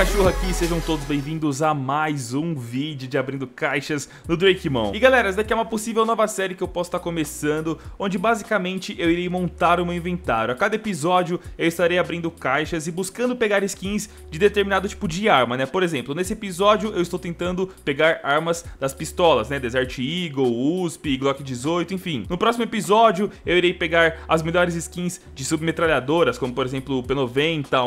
Cachorro aqui, sejam todos bem-vindos a mais um vídeo de abrindo caixas no Drakemon. E galera, essa daqui é uma possível nova série que eu posso estar começando, onde basicamente eu irei montar o meu inventário. A cada episódio eu estarei abrindo caixas e buscando pegar skins de determinado tipo de arma, né? Por exemplo, nesse episódio eu estou tentando pegar armas das pistolas, né? Desert Eagle, USP, Glock 18, enfim. No próximo episódio eu irei pegar as melhores skins de submetralhadoras, como por exemplo o P90,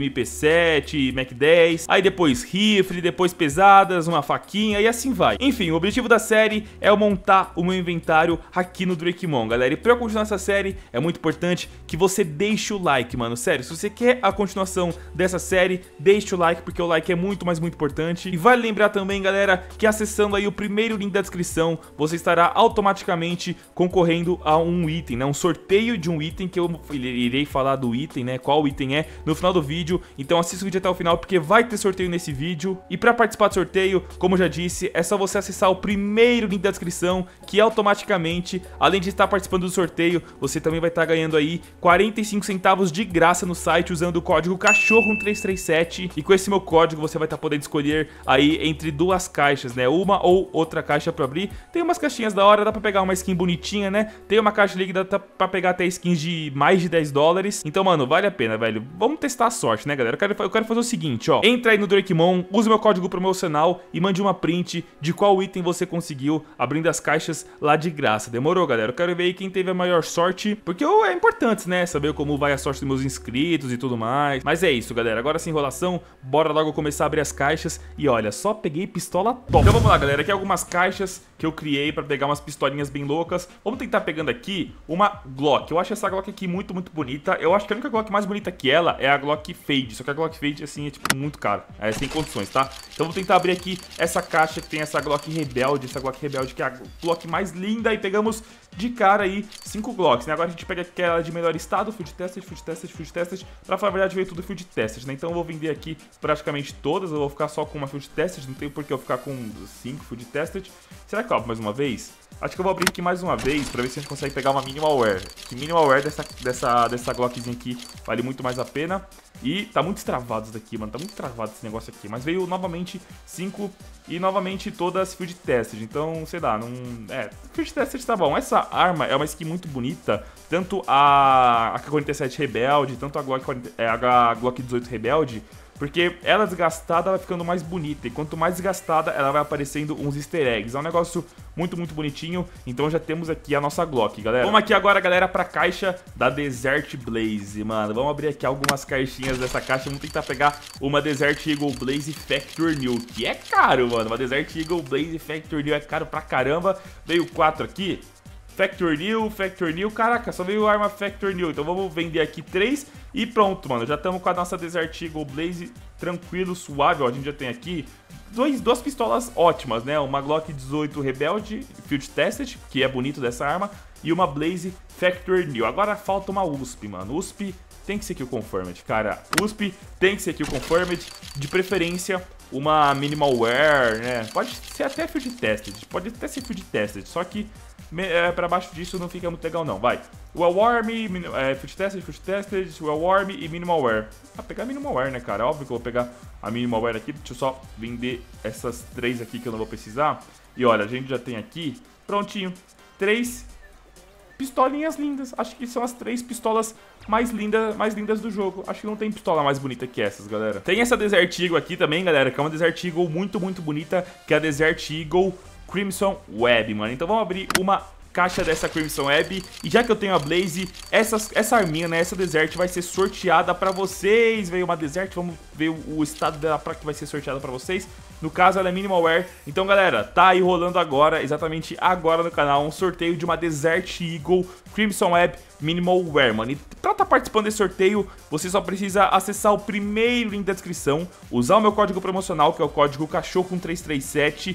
MP7, Mac 10, aí depois rifle, depois pesadas, uma faquinha e assim vai. Enfim, o objetivo da série é eu montar o meu inventário aqui no Drakemon, galera. E pra eu continuar essa série, é muito importante que você deixe o like, mano. Sério, se você quer a continuação dessa série, deixe o like, porque o like é muito, mas muito importante. E vale lembrar também, galera, que acessando aí o primeiro link da descrição, você estará automaticamente concorrendo a um item, né? Um sorteio de um item, que eu irei falar do item, né? Qual item é no final do vídeo. Então assista o vídeo até o final, porque vai ter sorteio nesse vídeo. E para participar do sorteio, como eu já disse, é só você acessar o primeiro link da descrição, que automaticamente, além de estar participando do sorteio, você também vai estar ganhando aí 45 centavos de graça no site usando o código Cachorro1337. E com esse meu código você vai estar podendo escolher aí entre duas caixas, né? Uma ou outra caixa para abrir. Tem umas caixinhas da hora, dá para pegar uma skin bonitinha, né? Tem uma caixa ali que dá para pegar até skins de mais de 10 dólares. Então, mano, vale a pena, velho. Vamos testar a sorte, né, galera? Eu quero fazer o seguinte, ó. Entra aí no Drakemon, use meu código promocional e mande uma print de qual item você conseguiu abrindo as caixas lá de graça. Demorou, galera? Eu quero ver aí quem teve a maior sorte, porque é importante, né, saber como vai a sorte dos meus inscritos e tudo mais. Mas é isso, galera. Agora sem enrolação, bora logo começar a abrir as caixas. E olha, só peguei pistola top. Então vamos lá, galera. Aqui algumas caixas que eu criei pra pegar umas pistolinhas bem loucas. Vamos tentar pegando aqui uma Glock. Eu acho essa Glock aqui muito, muito bonita. Eu acho que a única Glock mais bonita que ela é a Glock Fade. Só que a Glock Fade, assim, é tipo muito cara. É sem condições, tá? Então vou tentar abrir aqui essa caixa que tem essa Glock Rebelde. Essa Glock Rebelde que é a Glock mais linda. E pegamos de cara aí 5 Glocks, né? Agora a gente pega aquela de melhor estado, Field Tested, Field Tested, Field Tested. Pra falar a verdade, veio tudo Field Tested, né? Então eu vou vender aqui praticamente todas. Eu vou ficar só com uma Field Tested. Não tem por que eu ficar com 5 Field Tested. Será que eu abro mais uma vez? Acho que eu vou abrir aqui mais uma vez pra ver se a gente consegue pegar uma Minimal Wear. Que Minimal Wear dessa Glockzinha aqui vale muito mais a pena. E tá muito travado isso daqui, mano. Tá muito travado esse negócio aqui. Mas veio novamente 5 e novamente todas Field Tested. Então, sei lá, não... Field Tested tá bom. Essa arma é uma skin muito bonita. Tanto a AK-47 Rebelde, tanto a Glock 18 Rebelde. Porque ela desgastada, vai ficando mais bonita. E quanto mais desgastada, ela vai aparecendo uns easter eggs. É um negócio muito, muito bonitinho. Então já temos aqui a nossa Glock, galera. Vamos aqui agora, galera, pra caixa da Desert Blaze, mano. Vamos abrir aqui algumas caixinhas dessa caixa. Vamos tentar pegar uma Desert Eagle Blaze Factory New, que é caro, mano. Uma Desert Eagle Blaze Factory New é caro pra caramba. Veio 4 aqui. Factory New, caraca, só veio arma Factory New. Então vamos vender aqui 3 e pronto, mano. Já estamos com a nossa Desert Eagle Blaze tranquilo, suave, ó. A gente já tem aqui duas pistolas ótimas, né? Uma Glock 18 Rebelde, Field Tested, que é bonito dessa arma, e uma Blaze Factory New. Agora falta uma USP, mano. USP tem que ser aqui o Confirmed, cara. USP tem que ser aqui o Confirmed, de preferência uma Minimal Wear, né? Pode ser até Field Tested, pode até ser Field Tested, só que pra baixo disso não fica muito legal não, vai. Well Warm, Field Tested, Well Warm e Minimal Wear. Pegar Minimal Wear, né, cara? Óbvio que eu vou pegar a Minimal Wear aqui. Deixa eu só vender essas 3 aqui que eu não vou precisar. E olha, a gente já tem aqui, prontinho, 3 pistolinhas lindas. Acho que são as 3 pistolas mais lindas do jogo. Acho que não tem pistola mais bonita que essas, galera. Tem essa Desert Eagle aqui também, galera, que é uma Desert Eagle muito, muito bonita, que é a Desert Eagle Crimson Web, mano. Então vamos abrir uma caixa dessa Crimson Web. E já que eu tenho a Blaze, essa arminha, né, essa Desert vai ser sorteada pra vocês. Veio uma Desert, vamos ver o estado dela pra que vai ser sorteada pra vocês. No caso, ela é Minimal Wear. Então, galera, tá aí rolando agora, exatamente agora no canal, um sorteio de uma Desert Eagle Crimson Web Minimal Wear, mano. E pra estar participando desse sorteio, você só precisa acessar o primeiro link da descrição, usar o meu código promocional, que é o código Cachorro1337,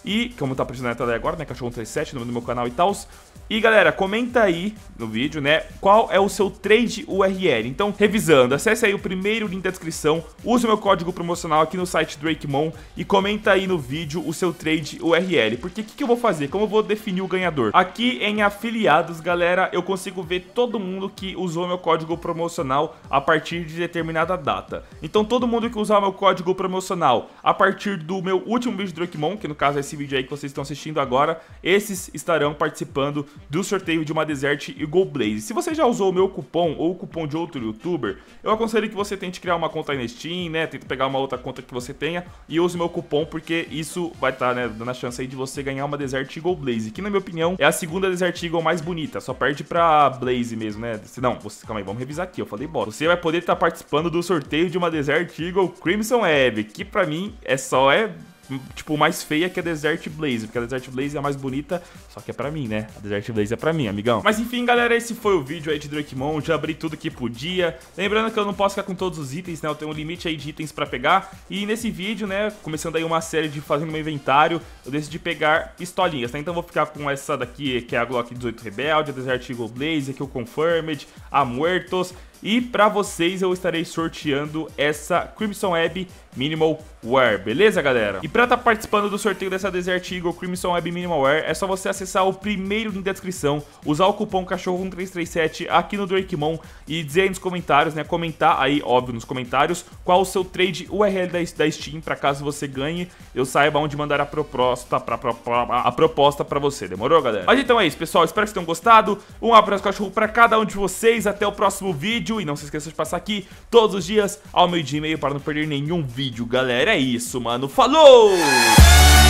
E, como tá aparecendo na tela agora, né, Cachorro37, no meu canal e tal. E, galera, comenta aí no vídeo, né, qual é o seu trade URL. Então, revisando, acesse aí o primeiro link da descrição, use o meu código promocional aqui no site Drakemon e comenta aí no vídeo o seu trade URL. Porque o que eu vou fazer? Como eu vou definir o ganhador? Aqui em afiliados, galera, eu consigo ver todo mundo que usou meu código promocional a partir de determinada data. Então, todo mundo que usar o meu código promocional a partir do meu último vídeo do Drakemon, que no caso é esse vídeo aí que vocês estão assistindo agora, esses estarão participando do sorteio de uma Desert Eagle Blaze. Se você já usou o meu cupom ou o cupom de outro youtuber, eu aconselho que você tente criar uma conta aí na Steam, né, tenta pegar uma outra conta que você tenha e use o meu cupom, porque isso vai estar, né, dando a chance aí de você ganhar uma Desert Eagle Blaze, que na minha opinião é a segunda Desert Eagle mais bonita, só perde pra Blaze mesmo, né? Não, calma aí, vamos revisar aqui, eu falei bosta. Você vai poder estar participando do sorteio de uma Desert Eagle Crimson Web, que pra mim tipo, mais feia que a Desert Blaze, porque a Desert Blaze é a mais bonita, só que é pra mim, né? A Desert Blaze é pra mim, amigão. Mas enfim, galera, esse foi o vídeo aí de Drakemon, já abri tudo que podia. Lembrando que eu não posso ficar com todos os itens, né? Eu tenho um limite aí de itens pra pegar. E nesse vídeo, né, começando aí uma série de fazendo meu inventário, eu decidi pegar pistolinhas, tá? Então eu vou ficar com essa daqui, que é a Glock 18 Rebelde, a Desert Eagle Blaze, aqui o Confirmed, a Muertos. E pra vocês eu estarei sorteando essa Crimson Web Minimal Wear, beleza, galera? E pra estar participando do sorteio dessa Desert Eagle Crimson Web Minimal Wear, é só você acessar o primeiro link da descrição, usar o cupom Cachorro1337 aqui no Drakemon e dizer aí nos comentários, né, comentar aí, óbvio, nos comentários, qual o seu trade URL da Steam, pra caso você ganhe, eu saiba onde mandar a proposta pra você, demorou, galera? Mas então é isso, pessoal, espero que vocês tenham gostado, um abraço cachorro pra cada um de vocês, até o próximo vídeo. E não se esqueça de passar aqui todos os dias ao meio-dia e meio para não perder nenhum vídeo, galera. É isso, mano. Falou!